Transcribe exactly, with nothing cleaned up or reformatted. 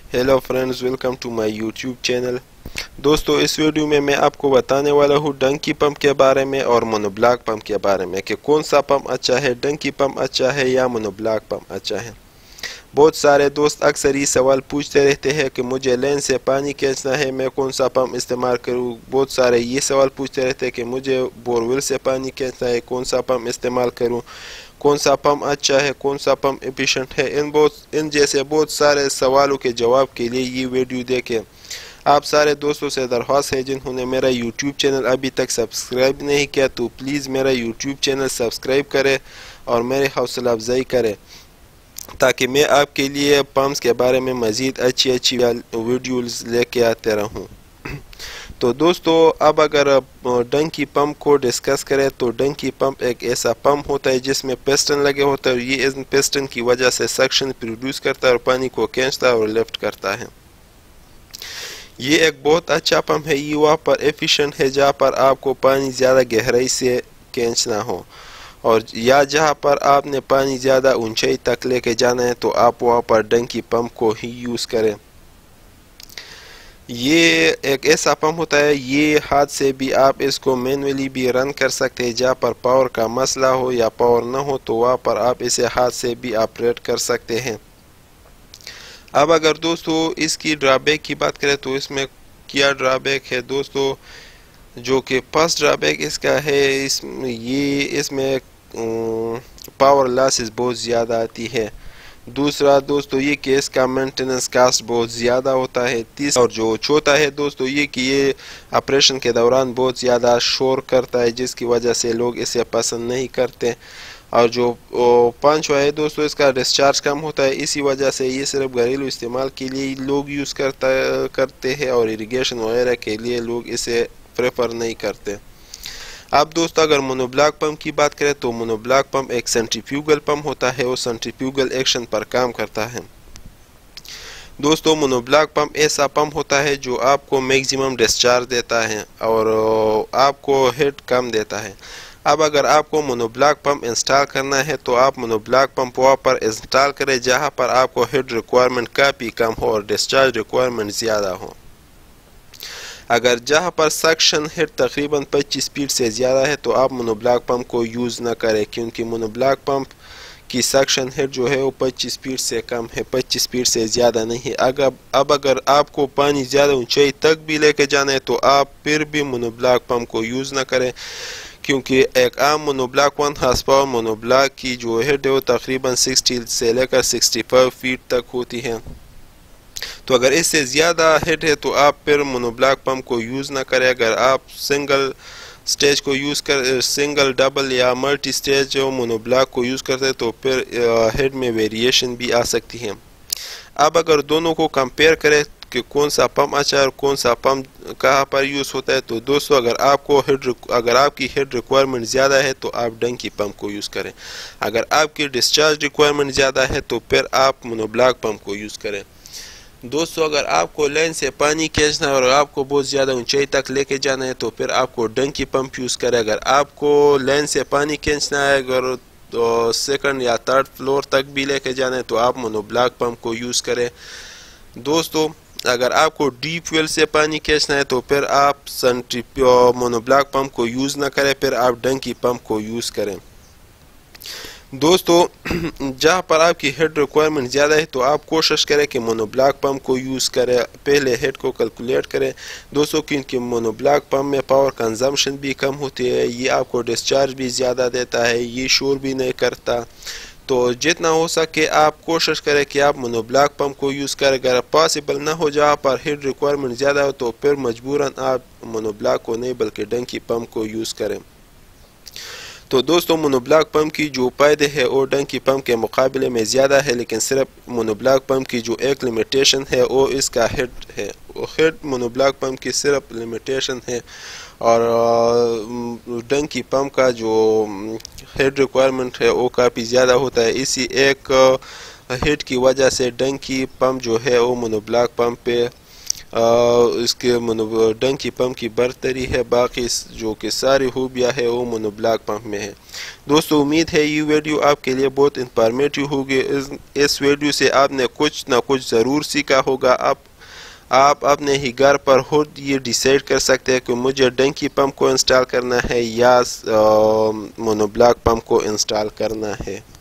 Hello friends, welcome to my YouTube channel. दोस्तों, इस video में मैं आपको बताने वाला हूँ डंकी पंप के बारे में और मोनोब्लॉक पंप के बारे में कि कौन सा पंप अच्छा है, डंकी पंप अच्छा है या मोनोब्लॉक पंप अच्छा है। बहुत सारे दोस्त अक्सर ये सवाल पूछते रहते हैं कि मुझे लेन से पानी खींचना है, मैं कौन सा पंप इस्तेमाल करूँ। बहुत सारे ये सवाल पूछते रहते हैं कि मुझे बोरवेल से पानी खींचना है, कौन सा पंप इस्तेमाल करूँ, कौन सा पंप अच्छा है, कौन सा पंप एफिशिएंट है। इन बहुत इन जैसे बहुत सारे सवालों के जवाब के लिए ये वीडियो देखें। आप सारे दोस्तों से दरख्वास्त है जिन्होंने मेरा यूट्यूब चैनल अभी तक सब्सक्राइब नहीं किया तो प्लीज़ मेरा यूट्यूब चैनल सब्सक्राइब करें और मेरी हौसला अफजाई करें ताकि मैं आपके लिए पंप्स के बारे में मज़ीद अच्छी अच्छी वीडियोज़ लेके आते रहूँ। तो दोस्तों, अब अगर डंकी पंप को डिस्कस करें तो डंकी पंप एक ऐसा पंप होता है जिसमें पिस्टन लगे होता है। ये इन पिस्टन की वजह से सक्शन प्रोड्यूस करता है और पानी को खींचता है और लिफ्ट करता है। ये एक बहुत अच्छा पंप है। ये वहाँ पर एफिशिएंट है जहाँ पर आपको पानी ज़्यादा गहराई से खींचना हो और या जहाँ पर आपने पानी ज़्यादा ऊंचाई तक लेके जाना है तो आप वहाँ पर डंकी पंप को ही यूज़ करें। ये एक ऐसा पंप होता है, ये हाथ से भी आप इसको मैनुअली भी रन कर सकते हैं। जहाँ पर पावर का मसला हो या पावर ना हो तो वहाँ पर आप इसे हाथ से भी ऑपरेट कर सकते हैं। अब अगर दोस्तों इसकी ड्रॉबैक की बात करें तो इसमें क्या ड्रॉबैक है दोस्तों, जो कि फर्स्ट ड्रॉबैक इसका है, इस ये इसमें पावर लॉसेस बहुत ज़्यादा आती है। दूसरा दोस्तों ये कि इसका मेंटेनेंस कास्ट बहुत ज़्यादा होता है। तीसरा और जो चौथा है दोस्तों ये कि ये ऑपरेशन के दौरान बहुत ज़्यादा शोर करता है जिसकी वजह से लोग इसे पसंद नहीं करते। और जो पांचवा है दोस्तों इसका डिस्चार्ज कम होता है, इसी वजह से ये सिर्फ घरेलू इस्तेमाल के लिए लोग यूज़ करता करते हैं और इरिगेशन वगैरह के लिए लोग इसे प्रेफर नहीं करते। अब दोस्तों अगर मोनोब्लॉक पंप की बात करें तो मोनोब्लॉक पंप एक सेंट्रीफ्यूगल पंप होता है और सेंट्रीफ्यूगल एक्शन पर काम करता है। दोस्तों मोनोब्लॉक पंप ऐसा पंप होता है जो आपको मैक्सिमम डिस्चार्ज देता है और आपको हिट कम देता है। अब अगर आपको मोनोब्लॉक पंप इंस्टॉल करना है तो आप मोनोब्लॉक पंप वहाँ पर इंस्टॉल करें जहाँ पर आपको हिट रिक्वायरमेंट काफ़ी कम हो और डिस्चार्ज रिक्वायरमेंट ज़्यादा हो। अगर जहाँ पर सक्शन हिट तकरीबन पच्चीस स्पीड से ज़्यादा है तो आप मोनोब्लॉक पंप को यूज़ ना करें, क्योंकि मोनोब्लॉक पंप की सक्शन हिट जो है वो पच्चीस स्पीड से कम है, पच्चीस स्पीड से ज़्यादा नहीं है। अगर अब अगर आपको पानी ज़्यादा ऊंचाई तक भी लेके जाना है तो आप फिर भी मोनोब्लॉक पंप को यूज़ ना करें, क्योंकि एक आम monoblock one horse power monoblock की जो हिट है वो तकरीबन साठ से लेकर पैंसठ फीट तक होती है। तो अगर इससे ज़्यादा हिट है तो आप फिर मोनोब्लॉक पंप को यूज़ ना करें। अगर आप सिंगल स्टेज को यूज़ कर सिंगल डबल या मल्टी स्टेज जो मोनोब्लॉक को यूज़ करते हैं तो फिर हिट में वेरिएशन भी आ सकती है। अब अगर दोनों को कंपेयर करें कि कौन सा पंप अच्छा है और कौन सा पंप कहाँ पर यूज़ होता है तो दोस्तों अगर आपको हिट अगर आपकी हिट रिक्वायरमेंट ज़्यादा है तो आप डंकी पंप को यूज़ करें। अगर आपकी डिस्चार्ज रिक्वायरमेंट ज़्यादा है तो फिर आप मोनोब्लॉक पंप को यूज़ करें। दोस्तों अगर आपको लाइन से पानी खींचना है और आपको बहुत ज़्यादा ऊंचाई तक लेके जाना है तो फिर आपको डंकी पंप यूज़ करें। अगर आपको लाइन से पानी खींचना है अगर तो सेकंड या थर्ड फ्लोर तक भी लेके जाना है तो आप मोनोब्लॉक पंप को यूज़ करें। दोस्तों अगर आपको डीप वेल से पानी खींचना है तो फिर आप सेंट्री मोनोब्लॉक पंप को यूज़ ना करें, फिर आप डंकी पंप को यूज़ करें। दोस्तों जहाँ पर आपकी हेड रिक्वायरमेंट ज़्यादा है तो आप कोशिश करें कि मोनोब्लॉक पंप को यूज़ करें, पहले हेड को कैलकुलेट करें दोस्तों, क्योंकि मोनोब्लॉक पंप में पावर कंजम्पशन भी कम होती है, ये आपको डिस्चार्ज भी ज़्यादा देता है, ये शोर भी नहीं करता। तो जितना हो सके आप कोशिश करें कि आप मोनोब्लॉक पंप को यूज़ करें। अगर पॉसिबल ना हो जहाँ पर हेड रिक्वायरमेंट ज़्यादा हो तो फिर मजबूरन आप मोनोब्लॉक को नहीं बल्कि डंकी पंप को यूज़ करें। तो दोस्तों मोनोब्लॉक पंप की जो फायदे है वो डंकी पंप के मुकाबले में ज़्यादा है, लेकिन सिर्फ मोनोब्लॉक पंप की जो एक लिमिटेशन है वो इसका हेड है। वो हेड मोनोब्लॉक पंप की सिर्फ लिमिटेशन है और डंकी पंप का जो हेड रिक्वायरमेंट है वो काफ़ी ज़्यादा होता है। इसी एक हेड की वजह से डंकी पंप जो है वो मोनोब्लॉक पंप पे اس کے ڈنکی پمپ کی برتری ہے، باقی جو کہ ساری خوبیاں ہے وہ مونو بلاک پمپ میں ہے۔ دوستو امید ہے یہ ویڈیو آپ کے لیے بہت انفارمیٹیو ہوگی، اس ویڈیو سے آپ نے کچھ نہ کچھ ضرور سیکھا ہوگا۔ آپ آپ اپنے ہی گھر پر خود یہ ڈیسائیڈ کر سکتے ہیں کہ مجھے ڈنکی پمپ کو انسٹال کرنا ہے یا مونو بلاک پمپ کو انسٹال کرنا ہے۔